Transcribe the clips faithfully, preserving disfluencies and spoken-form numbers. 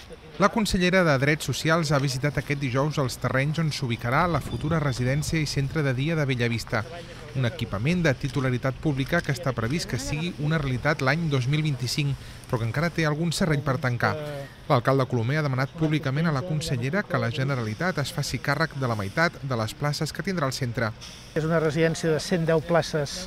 La consellera de Drets Socials ha visitat aquest dijous els terrenys on s'ubicarà la futura residència i centre de dia de Bellavista, un equipament de titularitat pública que està previst que sigui una realitat l'any dos mil vint-i-cinc, però que encara té algun serrell per tancar. L'alcalde Colomer ha demanat públicament a la consellera que la Generalitat es faci càrrec de la meitat de les places que tindrà el centre. És una residència de cent deu places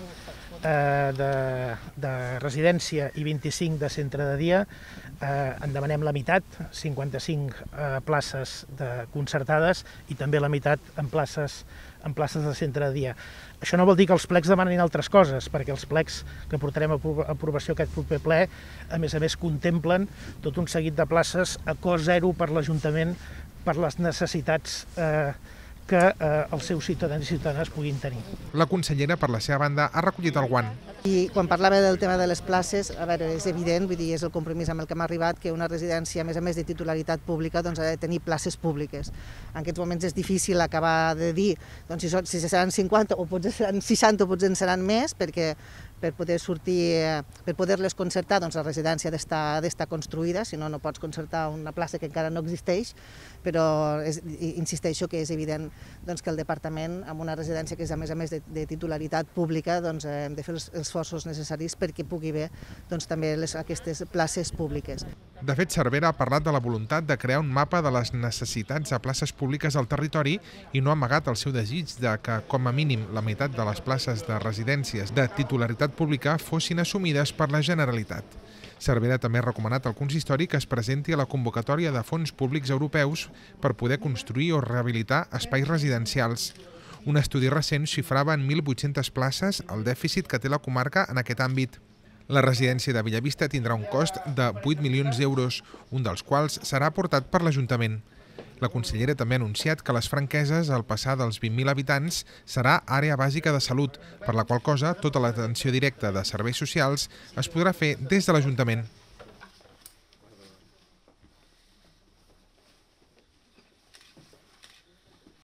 eh, de, de residència i vint-i-cinc de centre de dia. Eh, en demanem la meitat, cinquanta-cinc eh, places de concertades i també la meitat en places, en places de centre de dia. Això no vol dir que els plecs demanin altres coses, perquè els plecs que portarem a aprovació aquest proper ple, a més a més contemplen tot un seguit de places a cost zero per l'Ajuntament per les necessitats eh, que eh, els seus ciutadans i ciutadanes puguin tenir. La consellera, per la seva banda, ha recollit el guant. I quan parlava del tema de les places, a veure, és evident, vull dir, és el compromís amb el que hem arribat, que una residència, a més a més de titularitat pública, doncs ha de tenir places públiques. En aquests moments és difícil acabar de dir doncs, si, són, si seran cinquanta o potser seran seixanta o potser en seran més, perquè per poder sortir, per poder-les concertar, doncs la residència ha d'estar construïda, si no, no pots concertar una plaça que encara no existeix, però és, insisteixo que és evident doncs, que el departament, amb una residència que és a més a més de, de titularitat pública, doncs, hem de fer els esforços necessaris perquè pugui haver doncs, també les, aquestes places públiques. De fet, Cervera ha parlat de la voluntat de crear un mapa de les necessitats de places públiques al territori i no ha amagat el seu desig de que, com a mínim, la meitat de les places de residències de titularitat pública fossin assumides per la Generalitat. Cervera també ha recomanat al consistori que es presenti a la convocatòria de fons públics europeus per poder construir o rehabilitar espais residencials. Un estudi recent xifrava en mil vuit-centes places el dèficit que té la comarca en aquest àmbit. La residència de Bellavista tindrà un cost de vuit milions d'euros, un dels quals serà aportat per l'Ajuntament. La consellera també ha anunciat que les franqueses, al passar dels vint mil habitants, serà àrea bàsica de salut, per la qual cosa tota l'atenció directa de serveis socials es podrà fer des de l'Ajuntament.